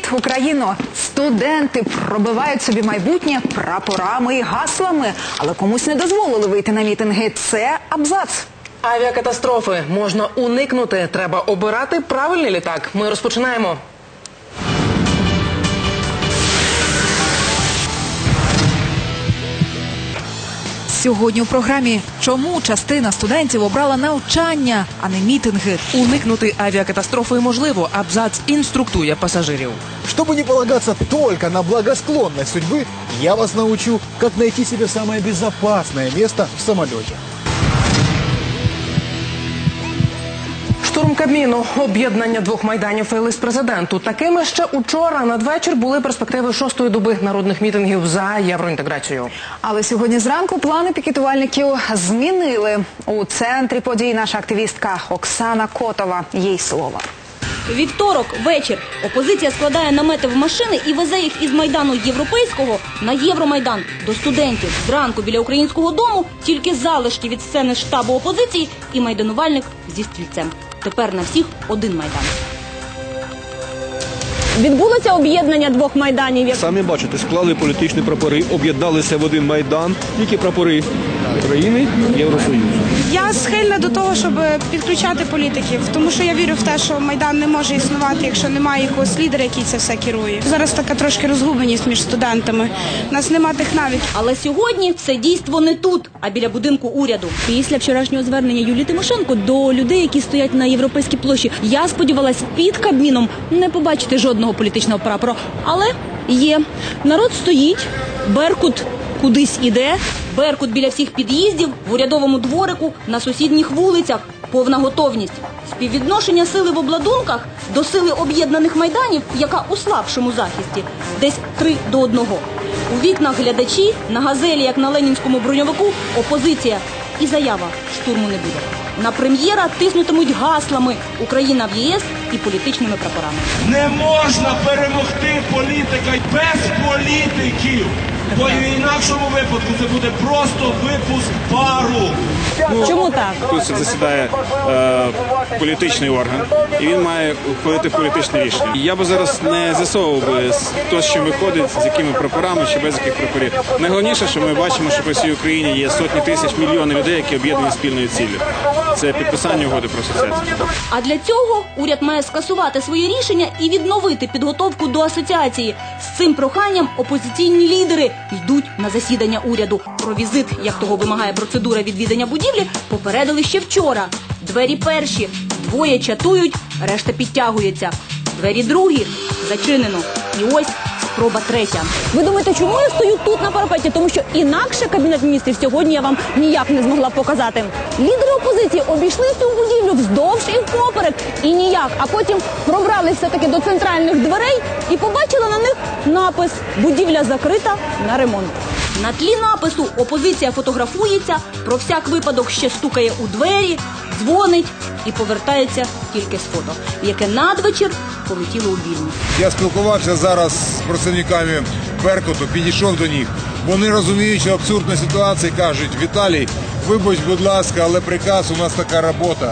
Привіт, Україно! Студенти пробивають собі майбутнє прапорами і гаслами, але комусь не дозволили вийти на мітинги. Це абзац. Авіакатастрофи можна уникнути. Треба обирати правильний літак. Ми розпочинаємо. Сьогодні у програмі «Чому частина студентів обрала навчання, а не мітинги?» Уникнути авіакатастрофи можливо. Абзац інструктує пасажирів. Чтобы не полагаться только на благосклонность судьбы, я вас научу, как найти себе самое безопасное место в самолете. Штурм Кабміну, об'єднання двох майданів і лист президенту. Такими ще учора надвечір були перспективи шостої доби народних мітингів за євроінтеграцію. Але сьогодні зранку плани пікетувальників змінили. У центрі подій наша активістка Оксана Котова. Їй слово. Вівторок, вечір. Опозиція складає намети в машини і везе їх із Майдану Європейського на Євромайдан до студентів. Зранку біля Українського дому тільки залишки від сцени штабу опозиції і майданувальник зі стільцем. Тепер на всіх один Майдан. Відбулося об'єднання двох майданів. Самі бачите, склали політичні прапори, об'єдналися в один Майдан, тільки прапори України, Євросоюзу. Я схильна до того, щоб підключати політиків, тому що я вірю в те, що Майдан не може існувати, якщо немає якогось лідера, який це все керує. Зараз така трошки розгубленість між студентами. У нас нема тих навиків. Але сьогодні все дійство не тут, а біля будинку уряду. Після вчорашнього звернення Юлії Тимошенко до людей, які стоять на Європейській площі, я сподівалась під Кабміном не побачити жодного політичного прапора. Але є. Народ стоїть, Беркут кудись іде, Беркут біля всіх під'їздів, в урядовому дворику, на сусідніх вулицях. Повна готовність. Співвідношення сили в обладунках до сили об'єднаних майданів, яка у слабшому захисті, десь 3:1. У вікнах глядачі, на газелі, як на ленінському броньовику, опозиція. І заява – штурму не буде. На прем'єра тиснутимуть гаслами «Україна в ЄС» і політичними прапорами. Не можна перемогти політика без політиків, бо в інакшому випадку це буде просто випуск пару. Чому так? Тут засідає політичний орган, і він має ухвалити політичне рішення. Я би зараз не з'ясовував би, хто з чим виходить, з якими прапорами чи без яких прапорів. Найголовніше, що ми бачимо, що по всій Україні є сотні тисяч, мільйони людей, які об'єднані спільною ціллю. Це підписання угоди про асоціацію. А для цього уряд має скасувати свої рішення і відновити підготовку до асоціації. З цим проханням опозиційні лідери йдуть на засідання уряду. Про візит, як того вимагає процедура відвідання будівлі, попередили ще вчора. Двері перші, двоє чатують, решта підтягується. Двері другі, зачинено. І ось спроба третя. Ви думаєте, чому я стою тут на парапеті? Тому що інакше Кабінет міністрів сьогодні я вам ніяк не змогла показати. Лідери опозиції обійшли цю будівлю вздовж і впоперек. І ніяк. А потім пробрались все-таки до центральних дверей і побачили на них напис «Будівля закрита на ремонт». На тлі напису опозиція фотографується, про всяк випадок ще стукає у двері, дзвонить і повертається тільки з фото, яке надвечір полетіло у Вільнюс. Я спілкувався зараз з працівниками Беркуту, підійшов до них. Вони, розуміючи абсурдну ситуацію, кажуть: Віталій, вибач, будь ласка, але приказ, у нас така робота.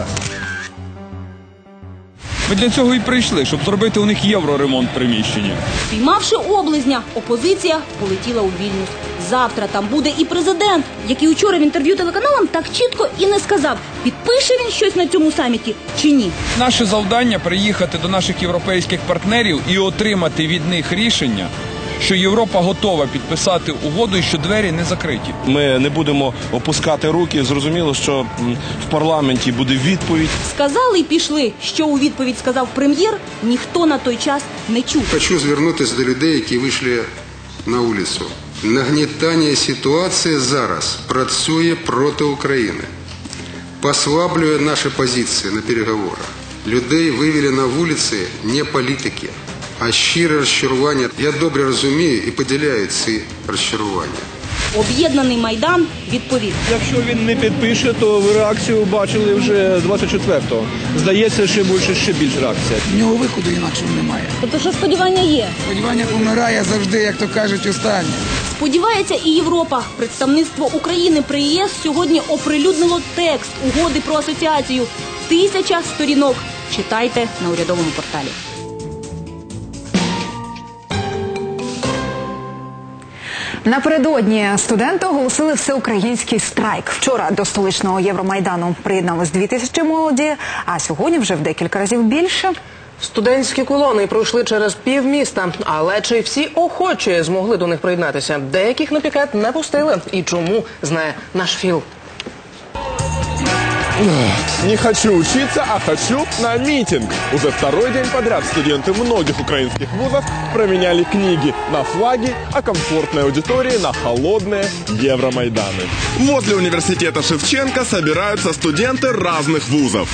Ми для цього і прийшли, щоб зробити у них євроремонт приміщення. Спіймавши облизня, опозиція полетіла у Вільнюс. Завтра там буде і президент, який учора в інтерв'ю телеканалам так чітко і не сказав, підпише він щось на цьому саміті чи ні. Наше завдання – приїхати до наших європейських партнерів і отримати від них рішення, що Європа готова підписати угоду і що двері не закриті. Ми не будемо опускати руки. Зрозуміло, що в парламенті буде відповідь. Сказали і пішли. Що у відповідь сказав прем'єр, ніхто на той час не чув. Хочу звернутися до людей, які вийшли на вулицю. Нагнітання ситуації зараз працює проти України. Послаблює наші позиції на переговорах. Людей вивели на вулиці не політики, а щире розчарування. Я добре розумію і поділяю ці розчарування. Об'єднаний Майдан відповів. Якщо він не підпише, то ви реакцію бачили вже 24-го. Здається, ще більш реакція. В нього виходу інакшого немає. Тобто, що сподівання є? Сподівання помирає завжди, як то кажуть, останнє. Сподівається і Європа. Представництво України при ЄС сьогодні оприлюднило текст угоди про асоціацію. 1000 сторінок. Читайте на урядовому порталі. Напередодні студенти оголосили всеукраїнський страйк. Вчора до столичного Євромайдану приєдналось 2000 молоді, а сьогодні вже в декілька разів більше. Студентські колони пройшли через півміста, але чи всі охочі змогли до них приєднатися? Деяких на пікет не пустили. І чому, знає наш Філ. Не хочу учиться, а хочу на митинг. Уже второй день подряд студенты многих украинских вузов променяли книги на флаги, а комфортные аудитории на холодные Евромайданы. Возле университета Шевченко собираются студенты разных вузов.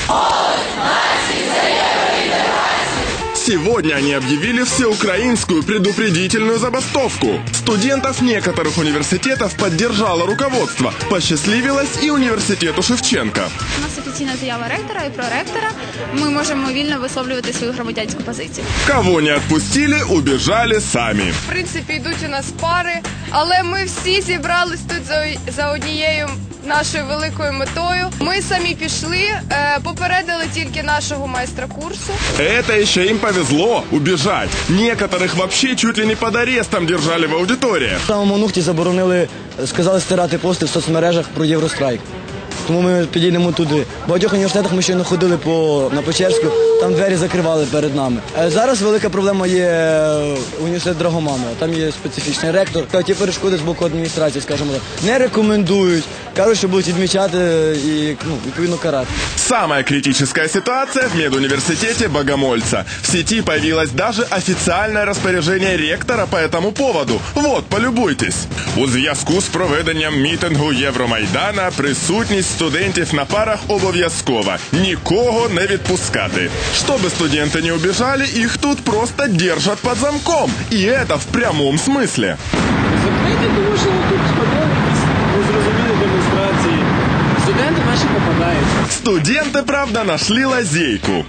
Сегодня они объявили всеукраинскую предупредительную забастовку. Студентов некоторых университетов поддержало руководство. Посчастливилось и университету Шевченко. У нас офіційна заява ректора і проректора. Ми можемо вільно висловлювати свою громадянську позицію. Кого не отпустили, убежали сами. В принципі, йдуть у нас пари, але ми всі зібрались тут за однією нашою великою метою. Ми самі пішли, попередили тільки нашого майстра курсу. Это еще им повезло убежать. Некоторых вообще чуть ли не под арестом держали в аудиториях. В самому Нухті заборонили, сказали стирати пости в соцмережах про Єврострайк. Тому ми підійдемо туди. В багатьох університетах ми щойно ходили на Печерську, там двері закривали перед нами. Зараз велика проблема є університет Драгоманова. Там є специфічний ректор. Ті перешкоди з боку адміністрації, скажімо так, не рекомендують. Кажуть, що будуть відмічати і відповідно карати. Самая критическая ситуация в медуниверситете Богомольца. В сети появилось даже официальное распоряжение ректора по этому поводу. Вот, полюбуйтесь. У зв'язку з проведенням мітингу Євромайдана присутність студентів на парах обов'язкова. Нікого не відпускати. Чтобы студенты не убежали, их тут просто держат под замком. И это в прямом смысле. Закрити, тому що тут незрозумілі демонстрації. Студенти наші попадають. Студенты, правда, нашли лазейку.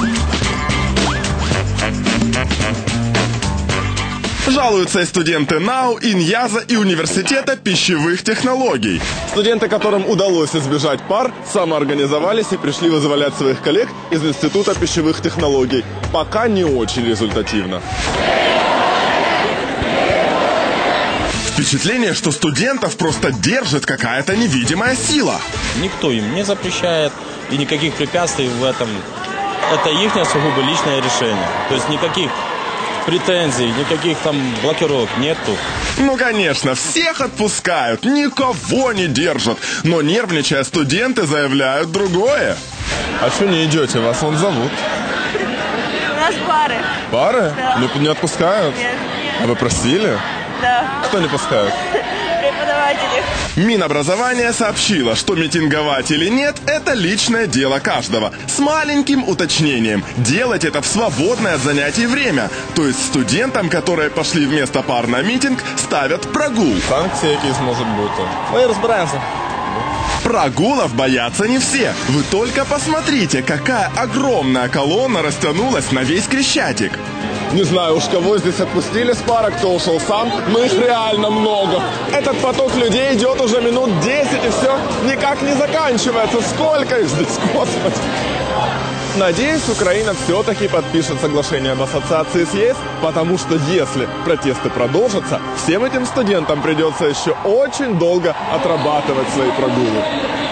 Жалуются и студенты НАУ, Иньяза и университета пищевых технологий. Студенты, которым удалось избежать пар, самоорганизовались и пришли вызволять своих коллег из Института пищевых технологий. Пока не очень результативно. Впечатление, что студентов просто держит какая-то невидимая сила. Никто им не запрещает, и никаких препятствий в этом. Это их сугубо личное решение. То есть никаких претензий, никаких там блокировок нету. Ну, конечно, всех отпускают, никого не держат. Но нервничая, студенты заявляют другое. А что не идете? Вас вон зовут. У нас пары. Пары? Да. Не отпускают? Нет. А вы просили? Да. Кто не пускает? Преподаватели. Минобразование сообщило, что митинговать или нет – это личное дело каждого. С маленьким уточнением – делать это в свободное от занятий время. То есть студентам, которые пошли вместо пар на митинг, ставят прогул. Санкции якісь можуть бути. Ми розбираємося. Прогулов боятся не все. Вы только посмотрите, какая огромная колонна растянулась на весь Крещатик. Не знаю уж, кого здесь отпустили с пара, кто ушел сам, но их реально много. Этот поток людей идет уже минут 10, и все никак не заканчивается. Сколько их здесь, Господи! Надеюсь, Украина все-таки подпишет соглашение об ассоциации с ЕС, потому что если протесты продолжатся, всем этим студентам придется еще очень долго отрабатывать свои прогулы.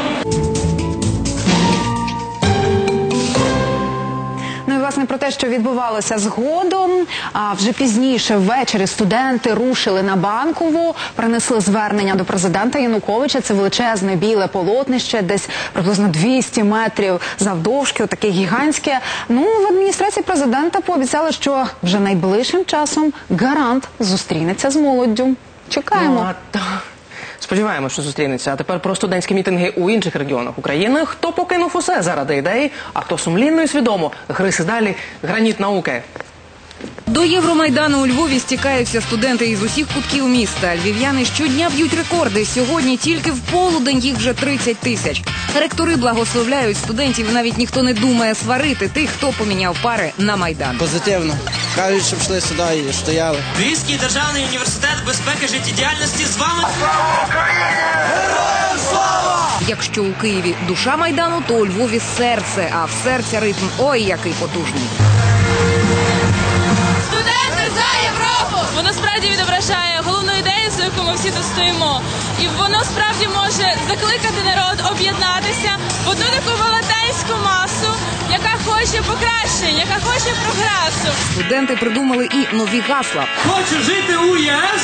Власне, про те, що відбувалося згодом, а вже пізніше ввечері студенти рушили на Банкову, принесли звернення до президента Януковича. Це величезне біле полотнище, десь приблизно 200 метрів завдовжки, таке гігантське. Ну, в адміністрації президента пообіцяли, що вже найближчим часом гарант зустрінеться з молоддю. Чекаємо. Сподіваємося, що зустрінеться. А тепер про студентські мітинги у інших регіонах України. Хто покинув усе заради ідеї, а хто сумлінно і свідомо гризе далі граніт науки. До Євромайдану у Львові стікаються студенти із усіх кутків міста. Львів'яни щодня б'ють рекорди. Сьогодні тільки в полудень їх вже 30 тисяч. Ректори благословляють студентів, навіть ніхто не думає сварити тих, хто поміняв пари на Майдан. Позитивно. Кажуть, щоб йшли сюди і стояли. Львівський державний університет безпеки життєдіяльності з вами. Слава Україні! Героям слава! Якщо у Києві душа Майдану, то у Львові серце, а в серця ритм ой який потужний. Студенти за Європу! воно справді відображає головну ідею, за яку ми всі тут стоїмо. І воно справді може закликати народ об'єднатися в одну таку велетенську масу, яка хоче покращення, яка хоче прогресу. Студенти придумали і нові гасла. Хочу жити у ЄС.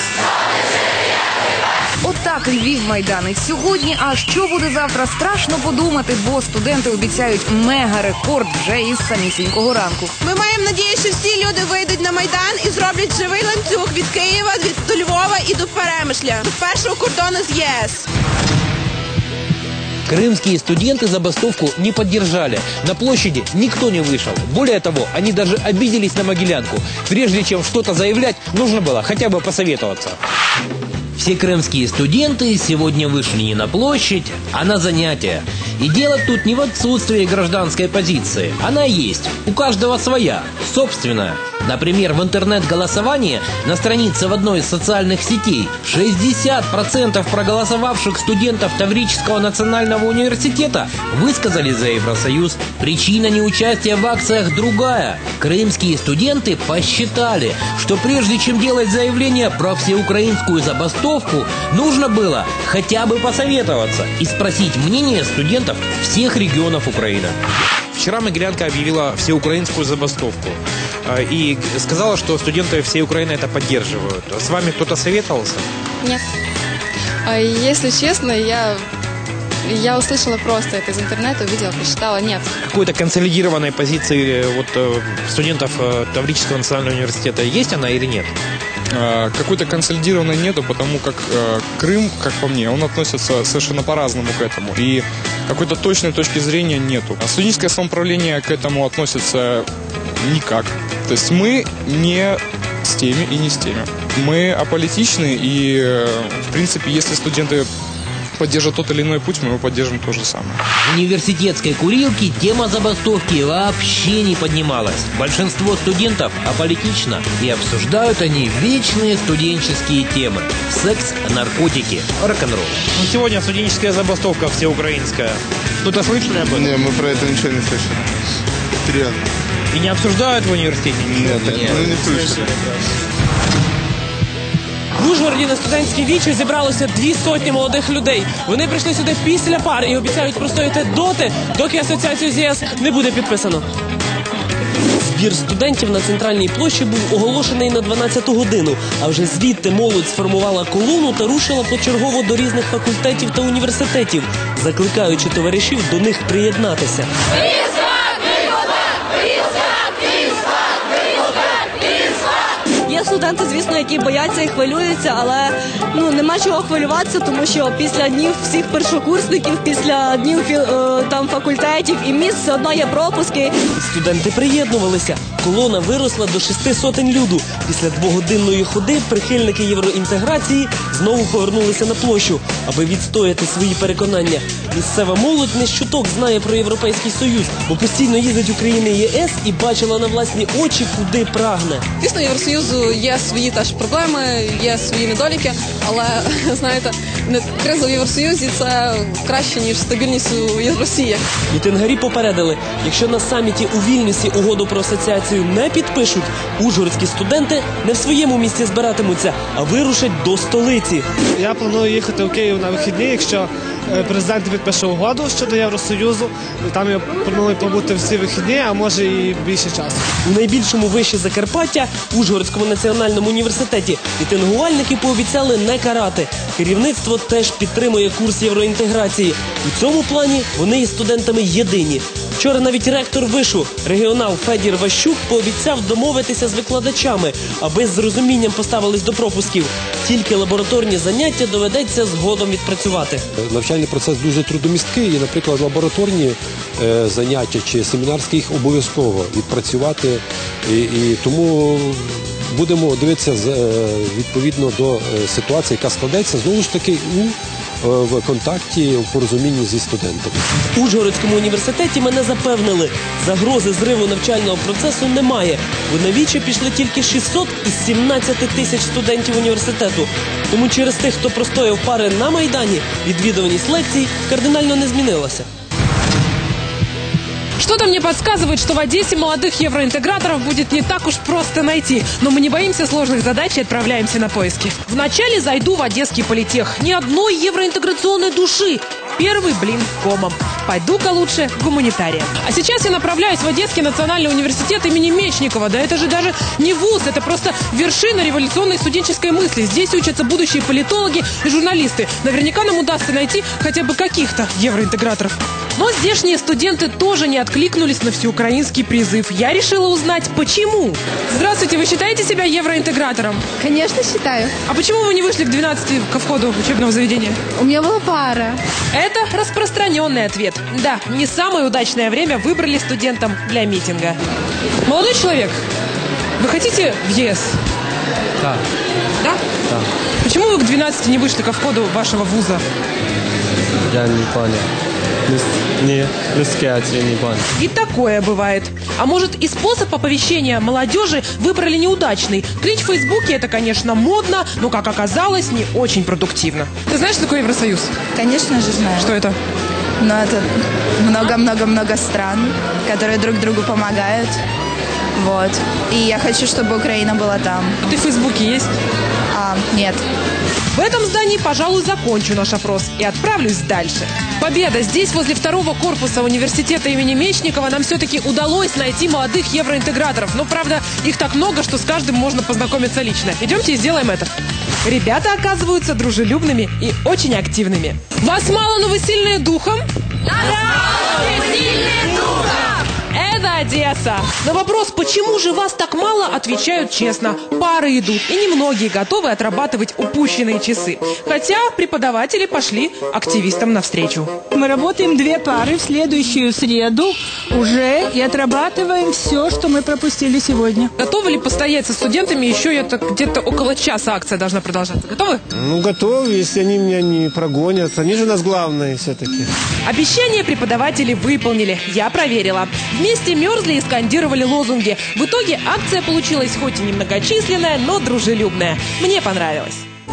Отак Львів майданить сьогодні, а що буде завтра, страшно подумати, бо студенти обіцяють мега-рекорд вже із самісінького ранку. Ми маємо надію, що всі люди вийдуть на Майдан і зроблять живий ланцюг від Києва, до Львова і до Перемишля, до першого кордону з ЄС. Крымские студенты забастовку не поддержали. На площади никто не вышел. Более того, они даже обиделись на Могилянку. Прежде чем что-то заявлять, нужно было хотя бы посоветоваться. Все крымские студенты сегодня вышли не на площадь, а на занятия. И дело тут не в отсутствии гражданской позиции. Она есть. У каждого своя, собственная. Например, в интернет-голосовании на странице в одной из социальных сетей 60% проголосовавших студентов Таврического национального университета высказали за Евросоюз. Причина неучастия в акциях другая. Крымские студенты посчитали, что прежде чем делать заявление про всеукраинскую забастовку, нужно было хотя бы посоветоваться и спросить мнение студентов всех регионов Украины. Вчера Могилянка объявила всеукраинскую забастовку и сказала, что студенты всей Украины это поддерживают. С вами кто-то советовался? Нет. Если честно, я услышала просто это из интернета, увидела, прочитала. Нет. Какой-то консолидированной позиции студентов Таврического национального университета есть она или нет? Какой-то консолидированной нету, потому как Крым, как по мне, он относится совершенно по-разному к этому. И какой-то точной точки зрения нету. А студенческое самоуправление к этому относится никак. То есть мы не с теми и не с теми. Мы аполитичны, и в принципе, если студенты поддержат тот или иной путь, мы его поддержим то же самое. В университетской курилке тема забастовки вообще не поднималась. Большинство студентов аполитично, и обсуждают они вечные студенческие темы. Секс, наркотики, рок-н-ролл. Сегодня студенческая забастовка всеукраинская. Кто-то слышали об этом? Не, мы про это ничего не слышали. Реально. И не обсуждают в университете? Нет, мы не слышали. В Ужгороді на студентській вічі зібралося 200 молодих людей. Вони прийшли сюди після пар і обіцяють простояти доти, доки асоціацію з ЄС не буде підписано. Збір студентів на центральній площі був оголошений на 12-ту годину, а вже звідти молодь сформувала колону та рушила почергово до різних факультетів та університетів, закликаючи товаришів до них приєднатися. Є студенти, звісно, які бояться і хвилюються, але нема чого хвилюватися, тому що після днів всіх першокурсників, після днів факультетів і місць все одно є пропуски. Студенти приєднувалися. Колона виросла до 600 люду. Після двогодинної ходи прихильники євроінтеграції знову повернулися на площу, аби відстояти свої переконання. Місцева молодь не щуток знає про Європейський Союз, бо постійно їздить у країни єС і бачила на власні очі, куди прагне. Звісно, Євросоюзу є свої теж проблеми, є свої недоліки, але, знаєте, криза в Євросоюзі – це краще, ніж стабільність у Росії. Мітингарі попередили, якщо на саміті у Вільнюсі угоду про асоціацію не підпишуть, ужгородські студенти не в своєму місці збиратимуться, а вирушать до столиці. Я планую їхати у Київ на вихідні, якщо президент підпише угоду щодо Євросоюзу, там я планую побути всі вихідні, а може і більше часу. У найбільшому виші Закарпаття, Ужгородському національному університеті, мітингувальники пообіцяли не карати. Керівництво теж підтримує курс євроінтеграції. У цьому плані вони із студентами єдині. Вчора навіть ректор вишу, регіонал Федір Ващук, пообіцяв домовитися з викладачами, аби з розумінням поставились до пропусків. Тільки лабораторні заняття доведеться згодом відпрацювати. Навчальний процес дуже трудомісткий, і, наприклад, лабораторні заняття чи семінарські їх обов'язково відпрацювати. І тому будемо дивитися відповідно до ситуації, яка складеться, знову ж таки, в контакті, в порозумінні зі студентами. В Ужгородському університеті мене запевнили, загрози зриву навчального процесу немає, бо на вічі пішли тільки 600 із 17 тисяч студентів університету. Тому через тих, хто простояв пари на Майдані, відвідуваність лекцій кардинально не змінилася. Что-то мне подсказывает, что в Одессе молодых евроинтеграторов будет не так уж просто найти. Но мы не боимся сложных задач и отправляемся на поиски. Вначале зайду в Одесский политех. Ни одной евроинтеграционной души. Первый блин комом. Пойду-ка лучше гуманитария. А сейчас я направляюсь в Одесский национальный университет имени Мечникова. Да это же даже не вуз, это просто вершина революционной студенческой мысли. Здесь учатся будущие политологи и журналисты. Наверняка нам удастся найти хотя бы каких-то евроинтеграторов. Но здешние студенты тоже не откликнулись на всеукраинский призыв. Я решила узнать, почему. Здравствуйте, вы считаете себя евроинтегратором? Конечно, считаю. А почему вы не вышли к 12 ко входу учебного заведения? У меня была пара. Это распространенный ответ. Да, не самое удачное время выбрали студентам для митинга. Молодой человек, вы хотите в ЕС? Да. Да? Да. Почему вы к 12 не вышли ко входу вашего вуза? Я не понял. Не русский ответ не понял. И такое бывает. А может, и способ оповещения молодежи выбрали неудачный. Клич в Фейсбуке — это, конечно, модно, но, как оказалось, не очень продуктивно. Ты знаешь, что такое Евросоюз? Конечно же знаю. Что это? Но это много-много-много стран, которые друг другу помогают. Вот. И я хочу, чтобы Украина была там. А ты в Фейсбуке есть? Нет. В этом здании, пожалуй, закончу наш опрос и отправлюсь дальше. Победа! Здесь, возле второго корпуса университета имени Мечникова, нам все-таки удалось найти молодых евроинтеграторов. Но, правда, их так много, что с каждым можно познакомиться лично. Идемте и сделаем это. Ребята оказываются дружелюбными и очень активными. Вас мало, но вы сильные духом? Это Одесса. На вопрос, почему же вас так мало, отвечают честно. Пары идут, и немногие готовы отрабатывать упущенные часы. Хотя преподаватели пошли активистам навстречу. Мы работаем 2 пары в следующую среду уже и отрабатываем все, что мы пропустили сегодня. Готовы ли постоять со студентами? Еще это где-то около часа акция должна продолжаться. Готовы? Ну, готовы, если они меня не прогонят. Они же у нас главные все-таки. Обещания преподаватели выполнили. Я проверила. Вместе мерзли и скандировали лозунги. В итоге акция получилась хоть и немногочисленная, но дружелюбная. Мне понравилось.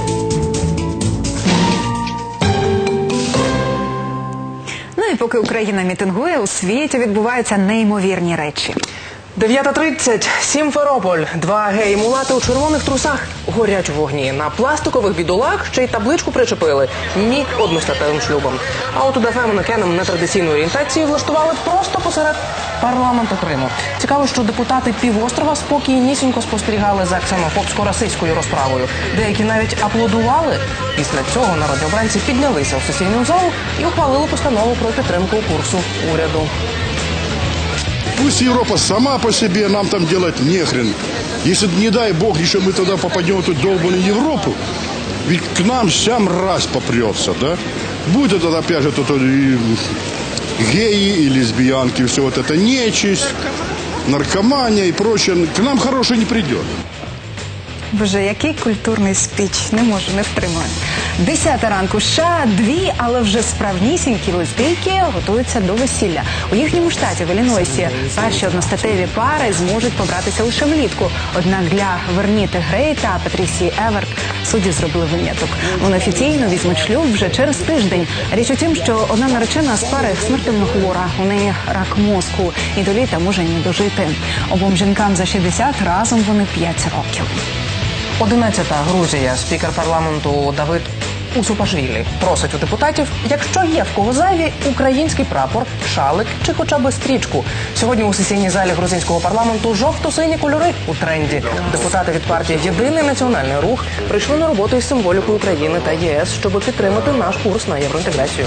Ну і поки Україна мітингує, у світі відбуваються неймовірні речі. 9:30. Сімферополь. 2 геї-мулати у червоних трусах горять у вогні. На пластикових бідолах ще й табличку причепили. Ні одностатевим шлюбам. А от у ДФ манекенам нетрадиційної орієнтації влаштували просто посеред парламенту Криму. Цікаво, що депутати півострова спокійнісінько спостерігали за ксенофобсько-расистською розправою. Деякі навіть аплодували. Після цього народні обранці піднялися у сесійну залу і ухвалили постанову про підтримку курсу уряду. Пусть Европа сама по себе, нам там делать нехрен. Если, не дай бог, еще мы тогда попадем в эту долбанную Европу, ведь к нам вся мразь попрется, да? Будет это опять же и геи, и лесбиянки, все вот это нечисть, наркомания и прочее. К нам хорошее не придет. Боже, який культурний спіч, не можу, не втримаю. 10 ранку, США, 2, але вже справнісінькі лесбійки готуються до весілля. У їхньому штаті, в Іллінойсі, перші одностатеві пари зможуть побратися лише влітку. Однак для Верніти Грей та Патрісії Еверт судді зробили виняток. Вони офіційно візьмуть шлюб вже через тиждень. Річ у тім, що одна наречена з пари смертельно хвора, у неї рак мозку і до літа може не дожити. Обом жінкам за 60, разом вони 5 років. 11-та Грузія. Спікер парламенту Давид Усупашвілі просить у депутатів, якщо є в кого зайві, український прапор, шалик чи хоча б стрічку. Сьогодні у сесійній залі грузинського парламенту жовто-сині кольори у тренді. Депутати від партії «Єдиний національний рух» прийшли на роботу із символікою України та ЄС, щоб підтримати наш курс на євроінтеграцію.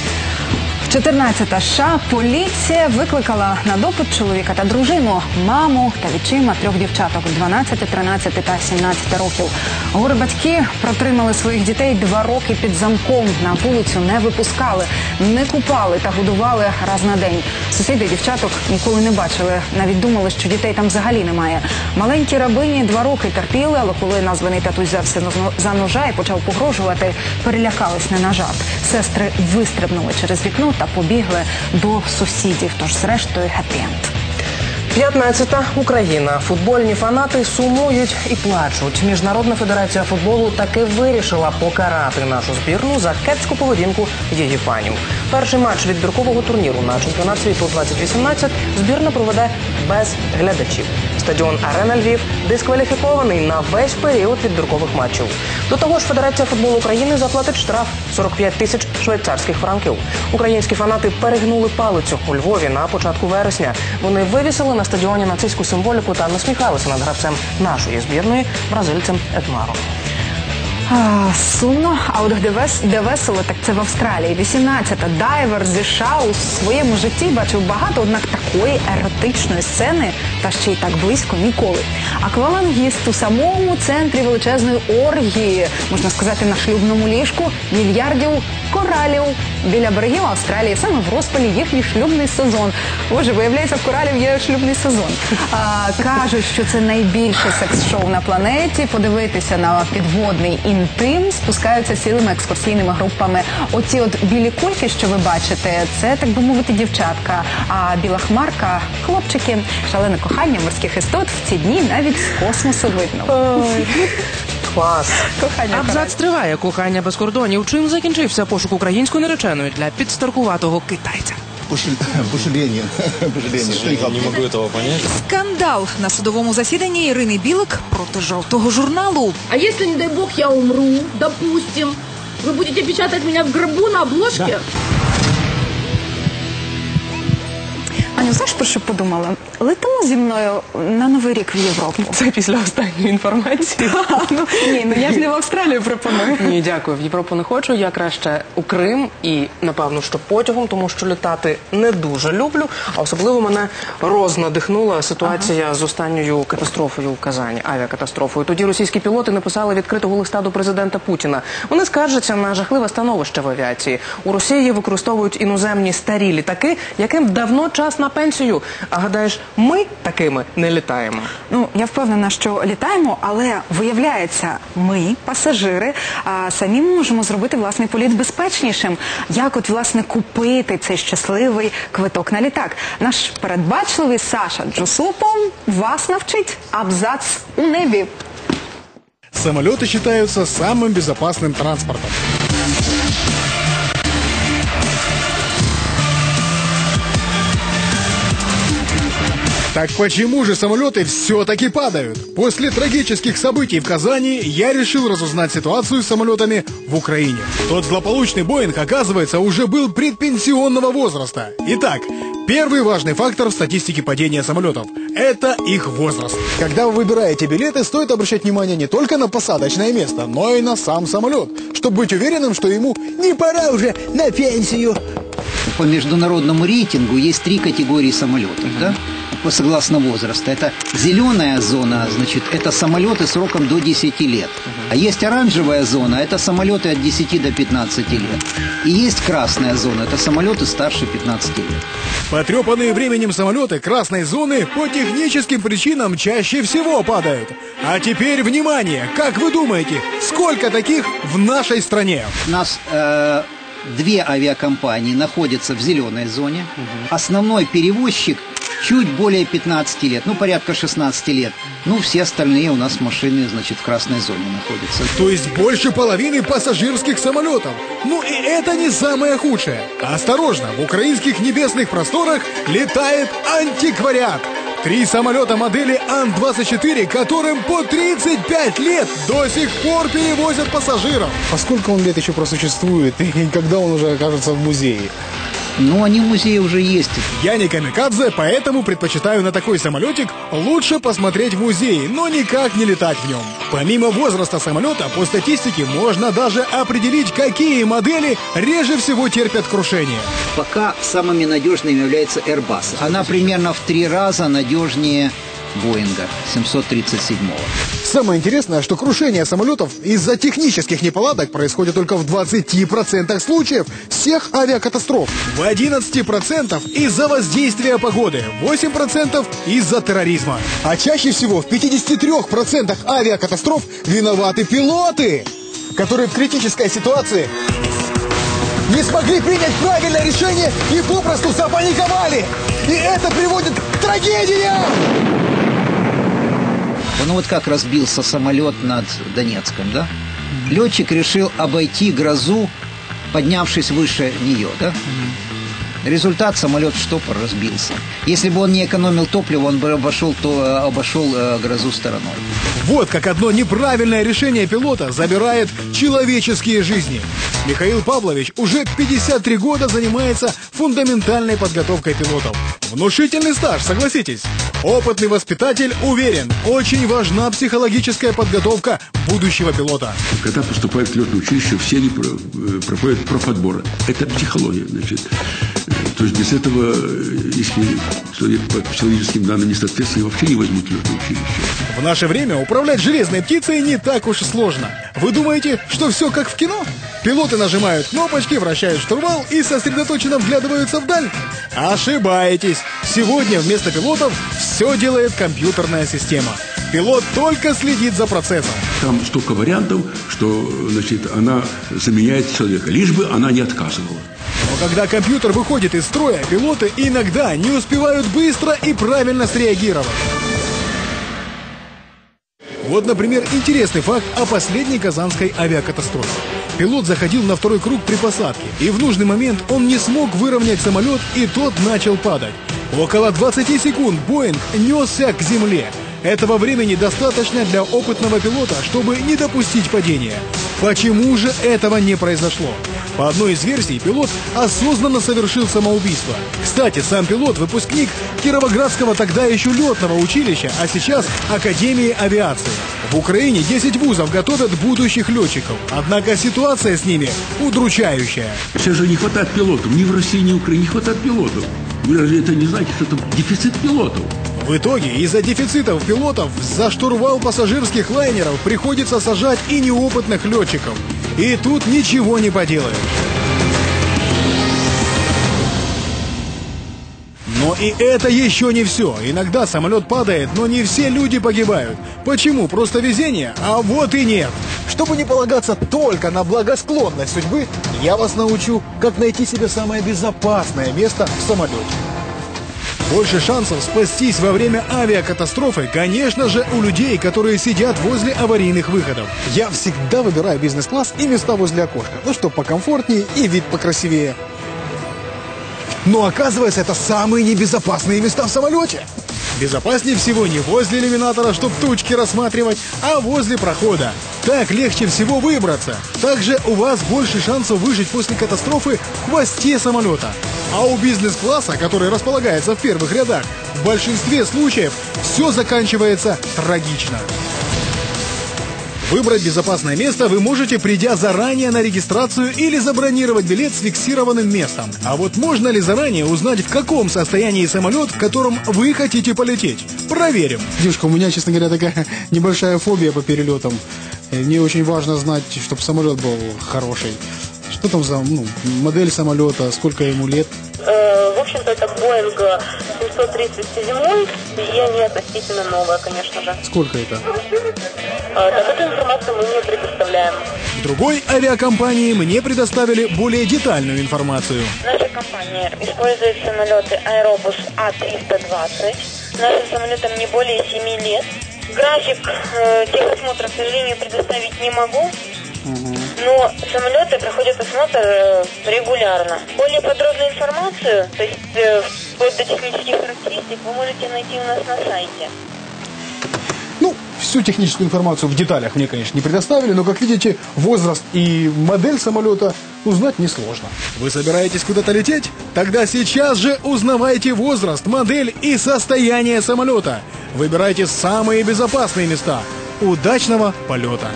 14-та США поліція викликала на допит чоловіка та дружину, маму та відчима 3 дівчаток 12, 13 та 17 років. Горе-батьки протримали своїх дітей 2 роки під замком, на вулицю не випускали, не купали та годували раз на день. Сусіди дівчаток ніколи не бачили, навіть думали, що дітей там взагалі немає. Маленькі рабині 2 роки терпіли, але коли названий татусь взявся за ножа і почав погрожувати, перелякались не на жарт. Сестри вистрибнули через вікно та побігли до сусідів, тож зрештою хеппі-енд. 15-та. Україна. Футбольні фанати сумують і плачуть. Міжнародна федерація футболу таки вирішила покарати нашу збірну за кепську поведінку її фанів. Перший матч відбіркового турніру на чемпіонат світу 2018 збірна проведе без глядачів. Стадіон «Арена Львів» дискваліфікований на весь період відбіркових матчів. До того ж, Федерація футболу України заплатить штраф 45 тисяч швейцарських франків. Українські фанати перегнули палицю у Львові на початку вересня. Вони вивісили на стадіоні нацистську символіку та насміхалися над гравцем нашої збірної, бразильцем Едмаром. Сумно, а от де весело, так це в Австралії. 18-та. Дайвер зі США у своєму житті бачив багато, однак такої еротичної сцени, та ще й так близько, ніколи. Аквалангіст у самому центрі величезної оргії, можна сказати, на шлюбному ліжку, мільярдів коралів біля берегів Австралії, саме в розпалі їхній шлюбний сезон. Отже, виявляється, в коралів є шлюбний сезон. Кажуть, що це найбільше секс-шоу на планеті. Подивитися на підводний інтим спускаються цілими екскурсійними групами. Оці от білі кульки, що ви бачите, це, так би мовити, дівчатка. А біла хмарка – хлопчики. Шалене кохання морських істот в ці дні навіть з космосу видно. Клас. Абзац триває. Кохання без кордонів. Чим закінчився пошук української нареченої для підстаркуватого китайця? Пожаление. Не могу этого понять. Скандал на судовому засіданні Ірини Білик проти жовтого журналу. А если, не дай бог, я умру, допустим, вы будете печатать меня в гробу на обложке? Да. Аню, знаєш, про що подумала? Летимо зі мною на Новий рік в Європу. Це після останньої інформації? Ні, я ж не в Австралію пропоную. Ні, дякую, в Європу не хочу, я краще у Крим і, напевно, що потягом, тому що літати не дуже люблю, а особливо мене рознадихнула ситуація з останньою катастрофою в Казані, авіакатастрофою. Тоді російські пілоти написали відкритого листа до президента Путіна. Вони скаржаться на жахливе становище в авіації. У Росії використовують іноземні старі літаки, яким давно час на пенсію. А гадаєш, ми такими не літаємо? Ну, я впевнена, що літаємо, але виявляється, ми, пасажири, самі можемо зробити власний політ безпечнішим. Як от, власне, купити цей щасливий квиток на літак? Наш передбачливий Саша Джусупов вас навчить. Абзац у небі. Самолеты считаются самым безопасным транспортом. Так почему же самолеты все-таки падают? После трагических событий в Казани я решил разузнать ситуацию с самолетами в Украине. Тот злополучный Боинг, оказывается, уже был предпенсионного возраста. Итак, первый важный фактор в статистике падения самолетов – это их возраст. Когда вы выбираете билеты, стоит обращать внимание не только на посадочное место, но и на сам самолет, чтобы быть уверенным, что ему не пора уже на пенсию. По международному рейтингу есть 3 категории самолетов, да? Согласно возраста. Это зеленая зона, значит, это самолеты сроком до 10 лет. А есть оранжевая зона, это самолеты от 10 до 15 лет. И есть красная зона, это самолеты старше 15 лет. Потрепанные временем самолеты красной зоны по техническим причинам чаще всего падают. А теперь внимание! Как вы думаете, сколько таких в нашей стране? У нас 2 авиакомпании находятся в зеленой зоне. Основной перевозчик чуть более 15 лет, ну, порядка 16 лет. Ну, все остальные у нас машины, значит, в красной зоне находятся. То есть больше половины пассажирских самолетов. Ну, и это не самое худшее. Осторожно, в украинских небесных просторах летает антиквариат. 3 самолета модели Ан-24, которым по 35 лет до сих пор перевозят пассажиров. А сколько он лет еще просуществует и когда он уже окажется в музее? Ну, они в музее уже есть. Я не камикадзе, поэтому предпочитаю на такой самолетик лучше посмотреть в музее, но никак не летать в нем. Помимо возраста самолета, по статистике можно даже определить, какие модели реже всего терпят крушение. Пока самыми надежными является Airbus. Она примерно в 3 раза надежнее Боинга 737-го. Самое интересное, что крушение самолетов из-за технических неполадок происходит только в 20% случаев всех авиакатастроф. В 11% из-за воздействия погоды, 8% из-за терроризма. А чаще всего в 53% авиакатастроф виноваты пилоты, которые в критической ситуации не смогли принять правильное решение и попросту запаниковали. И это приводит к трагедиям! Ну вот как разбился самолет над Донецком, да? Летчик решил обойти грозу, поднявшись выше нее, да? Результат: самолет в штопор разбился. Если бы он не экономил топливо, он бы обошел грозу стороной. Вот как одно неправильное решение пилота забирает человеческие жизни. Михаил Павлович уже 53 года занимается фундаментальной подготовкой пилотов. Внушительный стаж, согласитесь. Опытный воспитатель уверен, очень важна психологическая подготовка будущего пилота. Когда поступают в летное училище, все они проходят профотборы. Это психология, значит. То есть без этого, если человек по психологическим данным не соответствует, вообще не возьмут в летное училище. В наше время управлять железной птицей не так уж и сложно. Вы думаете, что все как в кино? Пилоты нажимают кнопочки, вращают штурвал и сосредоточенно вглядываются вдаль? Ошибаетесь! Сегодня вместо пилотов все делает компьютерная система. Пилот только следит за процессом. Там столько вариантов, что, значит, она заменяет человека, лишь бы она не отказывала. Но когда компьютер выходит из строя, пилоты иногда не успевают быстро и правильно среагировать. Вот, например, интересный факт о последней казанской авиакатастрофе. Пилот заходил на второй круг при посадке, и в нужный момент он не смог выровнять самолет, и тот начал падать. Около 20 секунд Боинг несся к земле. Этого времени достаточно для опытного пилота, чтобы не допустить падения. Почему же этого не произошло? По одной из версий, пилот осознанно совершил самоубийство. Кстати, сам пилот – выпускник Кировоградского тогда еще летного училища, а сейчас Академии авиации. В Украине 10 вузов готовят будущих летчиков. Однако ситуация с ними удручающая. Сейчас же не хватает пилотов. Ни в России, ни в Украине не хватает пилотов. Вы разве это не знаете, что это дефицит пилотов? В итоге из-за дефицитов пилотов за штурвал пассажирских лайнеров приходится сажать и неопытных летчиков. И тут ничего не поделаешь. Но и это еще не все. Иногда самолет падает, но не все люди погибают. Почему? Просто везение? А вот и нет. Чтобы не полагаться только на благосклонность судьбы, я вас научу, как найти себе самое безопасное место в самолете. Больше шансов спастись во время авиакатастрофы, конечно же, у людей, которые сидят возле аварийных выходов. Я всегда выбираю бизнес-класс и места возле окошка. Ну, чтобы покомфортнее и вид покрасивее. Но оказывается, это самые небезопасные места в самолете. Безопаснее всего не возле иллюминатора, чтобы тучки рассматривать, а возле прохода. Так легче всего выбраться. Также у вас больше шансов выжить после катастрофы в хвосте самолета. А у бизнес-класса, который располагается в первых рядах, в большинстве случаев все заканчивается трагично. Выбрать безопасное место вы можете, придя заранее на регистрацию или забронировать билет с фиксированным местом. А вот можно ли заранее узнать, в каком состоянии самолет, в котором вы хотите полететь? Проверим. Девушка, у меня, честно говоря, такая небольшая фобия по перелетам. Мне очень важно знать, чтобы самолет был хороший. Что там за модель самолета, сколько ему лет? В общем-то, это Boeing 737, и они относительно новые, конечно же. Сколько это? Так, эту информацию мы не предоставляем. В другой авиакомпании мне предоставили более детальную информацию. Наша компания использует самолеты Aerobus A320. Нашим самолетам не более 7 лет. График техосмотра, к сожалению, предоставить не могу. Но самолеты проходят осмотр регулярно. Более подробную информацию, то есть вплоть до технических характеристик, вы можете найти у нас на сайте. Всю техническую информацию в деталях мне, конечно, не предоставили, но, как видите, возраст и модель самолета узнать несложно. Вы собираетесь куда-то лететь? Тогда сейчас же узнавайте возраст, модель и состояние самолета. Выбирайте самые безопасные места. Удачного полета!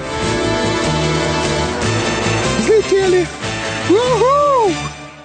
Взлетели! У-ху!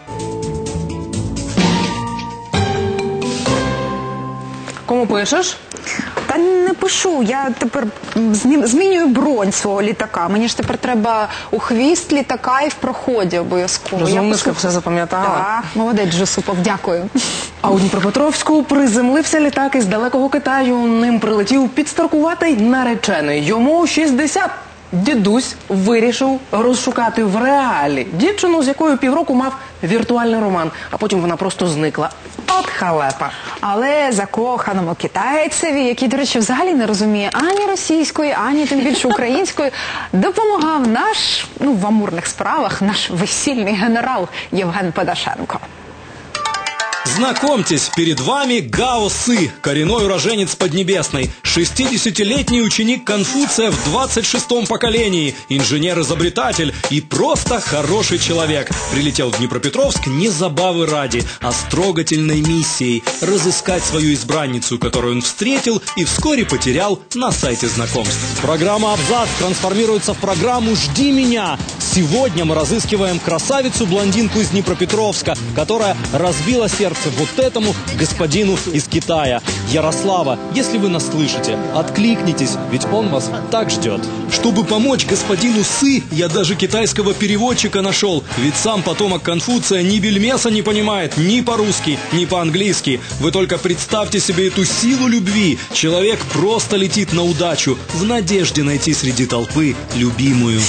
Кому пишеш? Та не пишу, я тепер змінюю бронь свого літака. Мені ж тепер треба у хвіст літака і в проході обов'язково. Розумничка, все запам'ятала. Так, молодець, Жусупов, дякую. А у Дніпропетровську приземлився літак із далекого Китаю. Ним прилетів підстаркуватий наречений. Йому 60. Дідусь вирішив розшукати в реалі дівчину, з якою півроку мав віртуальний роман, а потім вона просто зникла. От халепа. Але закоханому китайцеві, який, до речі, взагалі не розуміє ані російської, ані тим більше української, допомагав наш, в амурних справах, наш весільний генерал Євген Подашенко. Знакомьтесь, перед вами Гао Сы, коренной уроженец Поднебесной, 60-летний ученик Конфуция в 26-м поколении, инженер-изобретатель и просто хороший человек. Прилетел в Днепропетровск не забавы ради, а с трогательной миссией – разыскать свою избранницу, которую он встретил и вскоре потерял на сайте знакомств. Программа «Абзац» трансформируется в программу «Жди меня». Сегодня мы разыскиваем красавицу-блондинку из Днепропетровска, которая разбила сердце вот этому господину из Китая. Ярослава, если вы нас слышите, откликнитесь, ведь он вас так ждет. Чтобы помочь господину Сы, я даже китайского переводчика нашел, ведь сам потомок Конфуция ни бельмеса не понимает ни по-русски, ни по-английски. Вы только представьте себе эту силу любви. Человек просто летит на удачу, в надежде найти среди толпы любимую.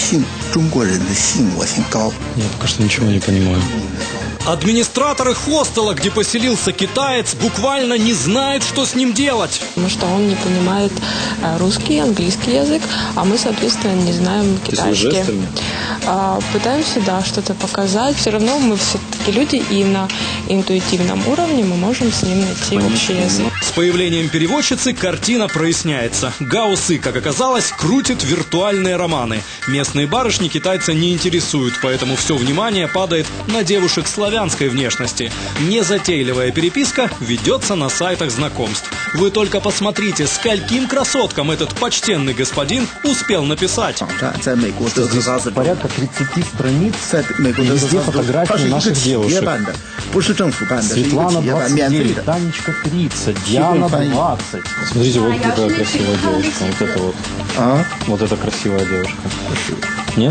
Я пока что ничего не понимаю. Администраторы хостела, где поселился китаец, буквально не знают, что с ним делать. Потому что он не понимает русский, английский язык, а мы, соответственно, не знаем китайский. Жестами? Пытаемся, да, что-то показать. Все равно мы все-таки люди, и на интуитивном уровне мы можем с ним найти общий язык. С появлением переводчицы картина проясняется. Гао Сы, как оказалось, крутит виртуальные романы. Местные барышни китайца не интересуют, поэтому все внимание падает на девушек славянской внешности. Незатейливая переписка ведется на сайтах знакомств. Вы только посмотрите, скольким красоткам этот почтенный господин успел написать. Порядка 30 страниц, везде фотографии наших девушек. Светлана 29, Танечка 30, Диана 20. Смотрите, вот какая красивая девушка. Вот это вот. Вот это красивая девушка. Нет?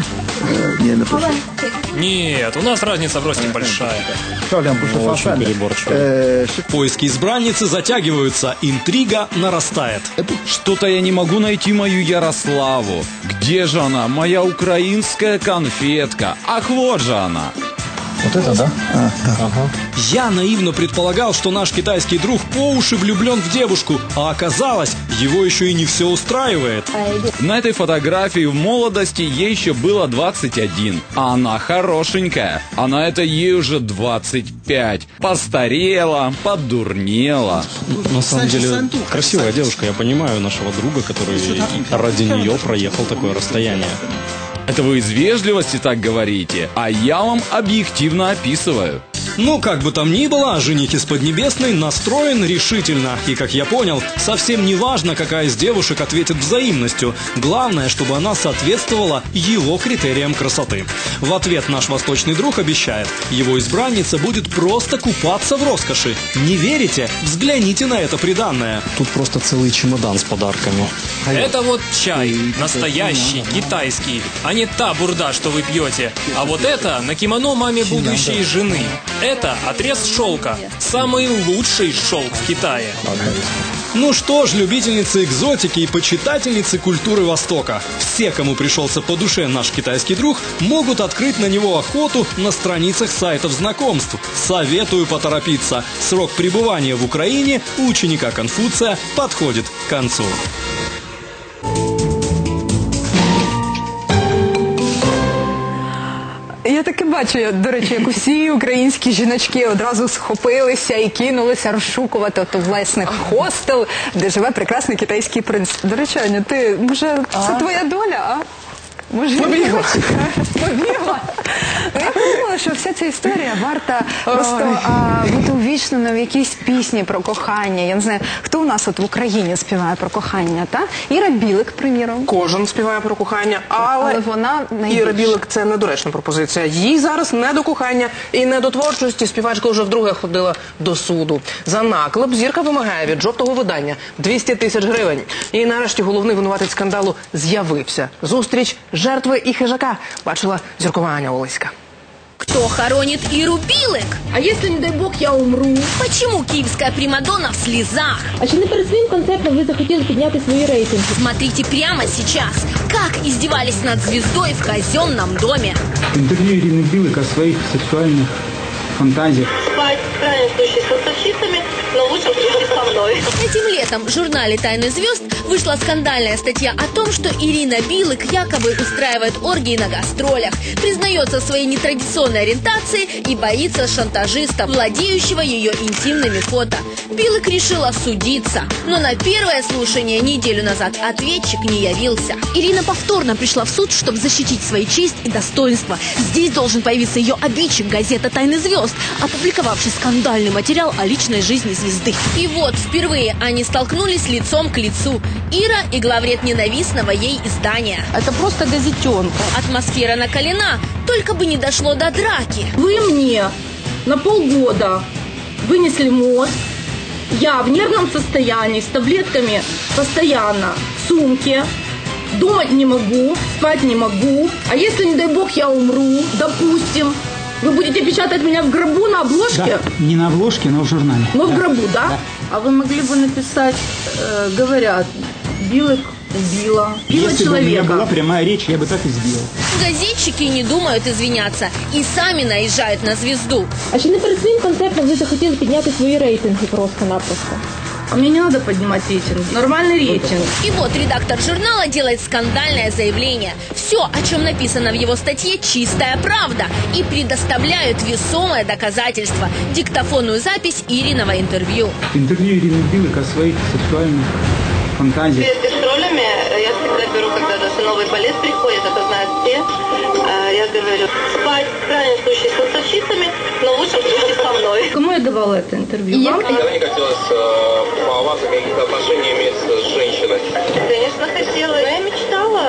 Нет, у нас разница в росте большая. Очень переборчиво. Поиски избранницы затягиваются, интрига нарастает. Что-то я не могу найти мою Ярославу. Где же она, моя украинская конфетка? Ах, вот же она. Вот это, да? Ага. Я наивно предполагал, что наш китайский друг по уши влюблен в девушку, а оказалось, его еще и не все устраивает. На этой фотографии в молодости ей еще было 21, а она хорошенькая, а на это ей уже 25. Постарела, подурнела. На самом деле, красивая девушка, я понимаю нашего друга, который ради нее проехал такое расстояние. Это вы из вежливости так говорите, а я вам объективно описываю. Ну, как бы там ни было, жених из Поднебесной настроен решительно. И, как я понял, совсем не важно, какая из девушек ответит взаимностью. Главное, чтобы она соответствовала его критериям красоты. В ответ наш восточный друг обещает, его избранница будет просто купаться в роскоши. Не верите? Взгляните на это приданное. Тут просто целый чемодан с подарками. Это вот чай, настоящий, китайский, а не та бурда, что вы пьете. А вот это на кимоно маме будущей жены. Это отрез шелка. Самый лучший шелк в Китае. Ну что ж, любительницы экзотики и почитательницы культуры Востока. Все, кому пришелся по душе наш китайский друг, могут открыть на него охоту на страницах сайтов знакомств. Советую поторопиться. Срок пребывания в Украине у ученика Конфуция подходит к концу. Я таки бачу, до речі, як усі українські жіночки одразу схопилися і кинулися розшукувати власне хостел, де живе прекрасний китайський принц. До речі, Аня, ти, може, це твоя доля, а? Може, побігла. Побігла. Я подумала, що вся ця історія варта просто бути увічнена в якійсь пісні про кохання. Я не знаю, хто у нас от в Україні співає про кохання, та? Іра Білик, приміром. Кожен співає про кохання, але вона найбільше. Іра Білик – це недоречна пропозиція. Їй зараз не до кохання і не до творчості. Співачка вже вдруге ходила до суду. За наклеп зірка вимагає від жовтого видання 200 тисяч гривень. І нарешті головний винуватець скандалу з'явився. Зустріч жертви і хижака бачила зіркова Аня Олеська. Кто хоронит Иру Билык? А если, не дай бог, я умру? Почему киевская примадонна в слезах? А чи не перед своїм концертом ви захотіли підняти свої рейтинги? Смотрите прямо сейчас, как издевались над звездой в казенном доме. Интервью Ирины Билык о своих сексуальных фантазиях. Спать в крайнем случае с поставщицами, но лучше всего со мной. Этим летом в журнале «Тайны звезд» вышла скандальная статья о том, что Ирина Билык якобы устраивает оргии на гастролях, признается в своей нетрадиционной ориентации и боится шантажиста, владеющего ее интимными фото. Билык решила судиться, но на первое слушание неделю назад ответчик не явился. Ирина повторно пришла в суд, чтобы защитить свою честь и достоинство. Здесь должен появиться ее обидчик, газета «Тайны звезд», опубликовавший скандальный материал о личной жизни звезды. И вот впервые они столкнулись лицом к лицу. Ира и главред ненавистного ей издания. Это просто газетенка. Атмосфера накалена, только бы не дошло до драки. Вы мне на полгода вынесли мозг. Я в нервном состоянии, с таблетками постоянно в сумке. Думать не могу, спать не могу. А если, не дай бог, я умру, допустим, вы будете печатать меня в гробу на обложке? Да, не на обложке, но в журнале. Но в гробу, да? Да. А вы могли бы написать, говорят, Билык убила Если человека. бы у меня была прямая речь, я бы так и сделал. Газетчики не думают извиняться и сами наезжают на звезду. А чи не перед своїм концертом ви захотіли підняти свої рейтинги просто-напросто? А мне не надо поднимать рейтинг. Нормальный рейтинг. И вот редактор журнала делает скандальное заявление. Все, о чем написано в его статье, чистая правда. И предоставляют весомое доказательство. Диктофонную запись Ириного интервью. Интервью Ирины Билык о своих сексуальных фантазиях. Перед гастролями я всегда беру, когда даже новый балет приходит, это знают все. Я говорю, спать в крайнем случае с поставщицами, но лучше всего со мной. Кому я давала это интервью? Вам? Никогда не хотелось волноваться, каких-то отношений иметь с женщиной? Конечно, хотела. Но я мечтала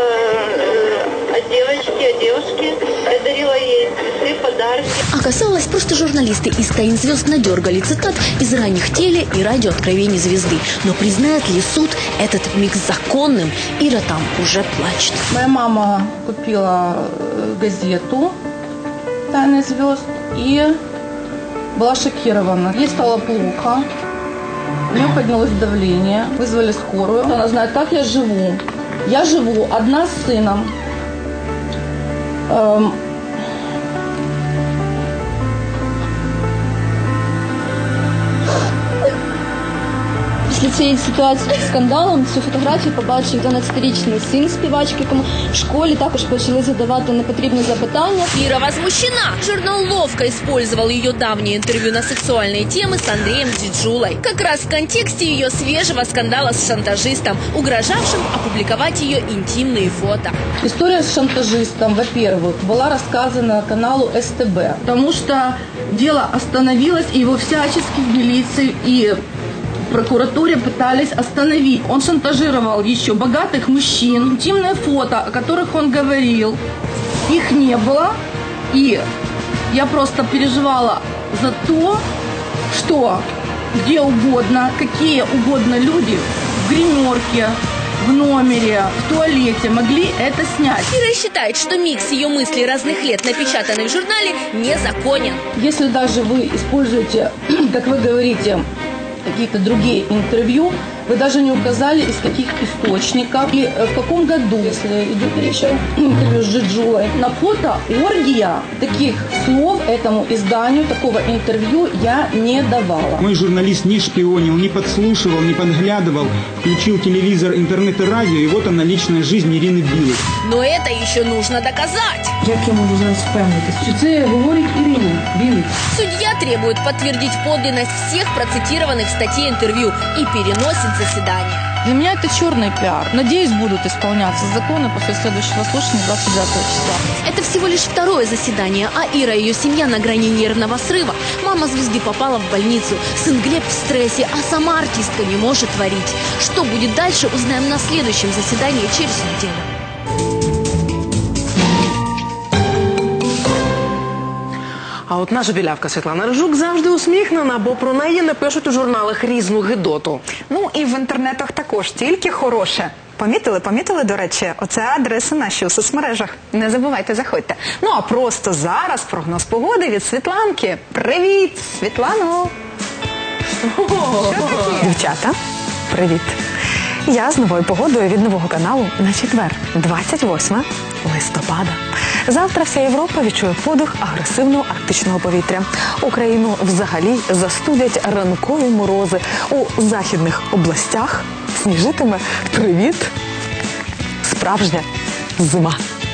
о девушке. Я дарила ей цветы, подарки. Оказалось, просто журналисты из «Тайн звезд» надергали цитат из ранних теле- и радиооткровений звезды. Но признает ли суд этот микс законным? Ира там уже плачет. Моя мама купила газету «Тайны звезд» и была шокирована. Ей стало плохо, у нее поднялось давление, вызвали скорую. Она знает, как я живу. Я живу одна с сыном. Після цієї ситуації з скандалом цю фотографію побачив 12-річний син співачки, якому в школі також почали задавати непотрібні запитання. Ира возмущена. Журнал ловко использовал ее давнее интервью на сексуальные темы с Андреем Дзиджулой. Как раз в контексте ее свежего скандала с шантажистом, угрожавшим опубликовать ее интимные фото. История с шантажистом, во-первых, была рассказана каналу СТБ, потому что дело остановилось, и его всячески в милиции и в прокуратуре пытались остановить. Он шантажировал еще богатых мужчин. Интимные фото, о которых он говорил, их не было. И я просто переживала за то, что где угодно, какие угодно люди в гримерке, в номере, в туалете могли это снять. Ира считает, что микс ее мыслей разных лет, напечатанный в журнале, незаконен. Если даже вы используете, как вы говорите, какие-то другие интервью, вы даже не указали, из каких источников и в каком году, если идет речь о интервью с Джиджулой. На фото оргия. Таких слов этому изданию, такого интервью я не давала. Мой журналист не шпионил, не подслушивал, не подглядывал, включил телевизор, интернет и радио, и вот она, личная жизнь Ирины Билык. Но это еще нужно доказать. Як я можу зараз впевнитись, що це говорить Ірина Білик? Судья требует подтвердить подлинность всех процитированных в статье интервью и переносит заседание. Для меня это черный пиар. Надеюсь, будут исполняться законы после следующего слушания 29 числа. Это всего лишь второе заседание, а Ира и ее семья на грани нервного срыва. Мама звезды попала в больницу, сын Глеб в стрессе, а сама артистка не может творить. Что будет дальше, узнаем на следующем заседании через неделю. А от наша білявка Світлана Рижук завжди усміхнена, бо про неї не пишуть у журналах різну гидоту. Ну і в інтернетах також тільки хороше. Помітили, до речі, оце адреси наші у соцмережах. Не забувайте, заходьте. Ну, а просто зараз прогноз погоди від Світланки. Привіт, Світлано! Дівчата, привіт. Я з новою погодою від Нового каналу на четвер, 28 листопада. Завтра вся Європа відчує подих агресивного арктичного повітря. Україну взагалі застудять ранкові морози. У західних областях сніжитиме, привіт, справжня зима.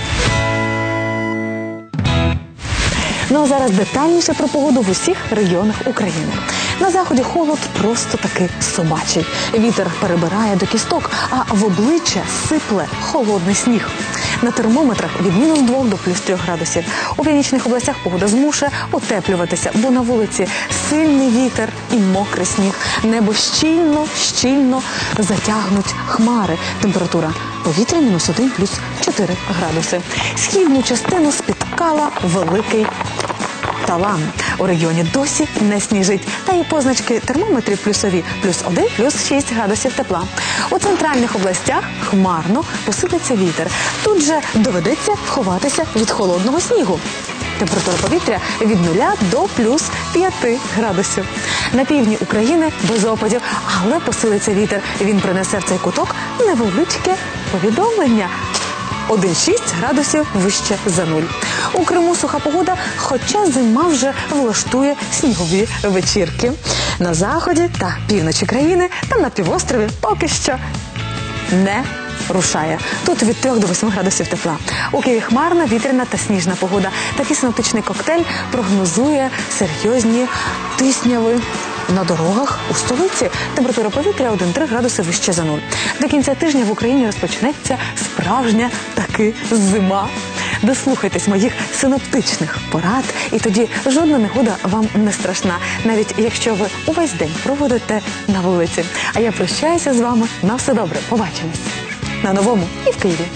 Ну а зараз детальніше про погоду в усіх регіонах України. На заході холод просто таки собачий. Вітер перебирає до кісток, а в обличчя сипле холодний сніг. На термометрах від -2 до +3 градусів. У північних областях погода змушує утеплюватися, бо на вулиці сильний вітер і мокрий сніг. Небо щільно затягнуть хмари. Температура повітря -1 +4 градуси. Східну частину спіткала великий талан. У регіоні досі не сніжить. Та і позначки термометрів плюсові +1 +6 градусів тепла. У центральних областях хмарно посилиться вітер. Тут же доведеться ховатися від холодного снігу. Температура повітря від 0 до +5 градусів. На півдні України без опадів, але посилиться вітер. Він принесе в цей куток невеличке повідомлення. 1,6 градусів вище за 0. У Криму суха погода, хоча зима вже влаштує снігові вечірки. На заході та півночі країни та на півострові поки що не рушає. Тут від 3 до 8 градусів тепла. У Києві хмарна, вітряна та сніжна погода. Такий синоптичний коктейль прогнозує серйозні тисняви. На дорогах у столиці температура повітря 1,3 градуси вище за 0. До кінця тижня в Україні розпочнеться справжня таки зима. Дослухайтесь моїх синоптичних порад, і тоді жодна негода вам не страшна, навіть якщо ви увесь день проводите на вулиці. А я прощаюся з вами. На все добре. Побачимось. На Новому і в Києві.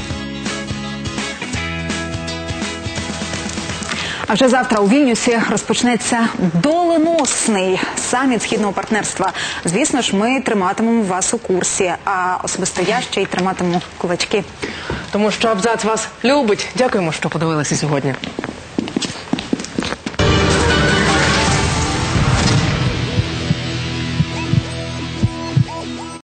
А вже завтра у Вільнюсі розпочнеться доленосний саміт Східного партнерства. Звісно ж, ми триматимемо вас у курсі, а особисто я ще й триматиму кулачки. Тому що Абзац вас любить. Дякуємо, що подивилися сьогодні.